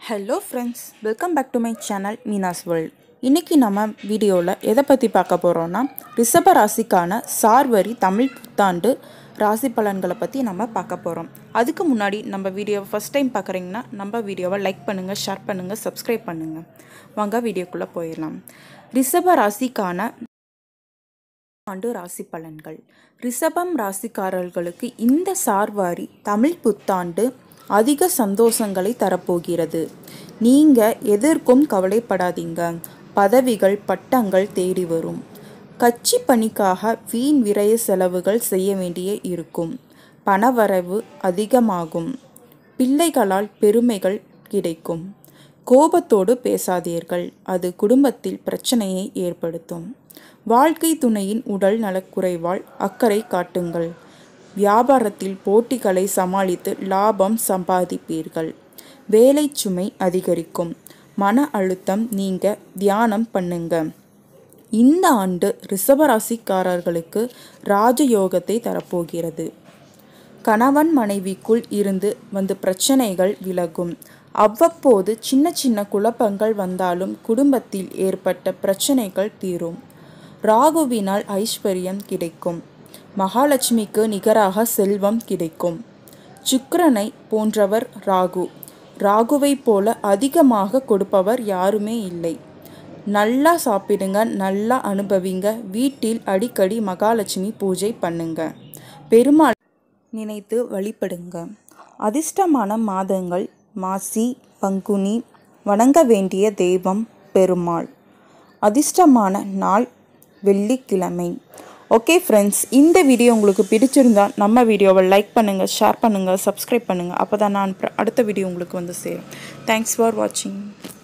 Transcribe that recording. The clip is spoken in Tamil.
Hello friends, welcome back to my channel Meena's World. இன்னைக்கு நம்ம வீடியோல எதை பத்தி பார்க்க போறோம்னா ரிஷப ராசிக்கான சார்வரி தமிழ் புத்தாண்டு ராசி பலன்களை பத்தி நம்ம பார்க்க போறோம். அதுக்கு முன்னாடி நம்ம வீடியோவை ஃபர்ஸ்ட் டைம் பார்க்கறீங்கன்னா நம்ம வீடியோவை லைக் பண்ணுங்க, ஷேர் பண்ணுங்க, Subscribe பண்ணுங்க. வாங்க வீடியோக்குள்ள போயிடலாம். ரிஷப ராசிக்கான ஆண்டு ராசி பலன்கள். ரிஷபம் ராசிக்காரர்களுக்கு இந்த சார்வாரி தமிழ் புத்தாண்டு அதிக சந்தோஷங்களை தரப்போகிறது. நீங்க எதற்கும் கவலைப்படாதீங்க. பதவிகள் பட்டங்கள் தேடி வரும். கட்சி பணிக்காக வீண் விரய செலவுகள் செய்ய வேண்டிய இருக்கும். பணவரவு அதிகமாகும். பிள்ளைகளால் பெருமைகள் கிடைக்கும். கோபத்தோடு பேசாதீர்கள், அது குடும்பத்தில் பிரச்சனையை ஏற்படுத்தும். வாழ்க்கை துணையின் உடல் நலக்குறைவால் அக்கறை காட்டுங்கள். வியாபாரத்தில் போட்டிகளை சமாளித்து லாபம் சம்பாதிப்பீர்கள். வேலை சுமை அதிகரிக்கும். மன அழுத்தம் நீங்க தியானம் பண்ணுங்க. இந்த ஆண்டு ரிஷபராசிக்காரர்களுக்கு ராஜயோகத்தை தரப்போகிறது. கணவன் மனைவிக்குள் இருந்து வந்து பிரச்சனைகள் விலகும். அவ்வப்போது சின்ன சின்ன குழப்பங்கள் வந்தாலும் குடும்பத்தில் ஏற்பட்ட பிரச்சனைகள் தீரும். ராகுவினால் ஐஸ்வர்யம் கிடைக்கும். மகாலட்சுமிக்கு நிகராக செல்வம் கிடைக்கும். சுக்கிரனை போன்றவர் ராகு. ராகுவை போல அதிகமாக கொடுப்பவர் யாருமே இல்லை. நல்லா சாப்பிடுங்க, நல்லா அனுபவிங்க. வீட்டில் அடிக்கடி மகாலட்சுமி பூஜை பண்ணுங்க. பெருமாள் நினைத்து வழிபடுங்க. அதிர்ஷ்டமான மாதங்கள் மாசி, பங்குனி. வணங்க வேண்டிய தெய்வம் பெருமாள். அதிர்ஷ்டமான நாள் வெள்ளிக்கிழமை. ஓகே ஃப்ரெண்ட்ஸ், இந்த வீடியோ உங்களுக்கு பிடிச்சிருந்தா நம்ம வீடியோவை லைக் பண்ணுங்கள், ஷேர் பண்ணுங்கள், Subscribe பண்ணுங்கள். அப்போ தான் நான் அடுத்த வீடியோ உங்களுக்கு வந்து சேரும். தேங்க்ஸ் ஃபார் வாட்சிங்.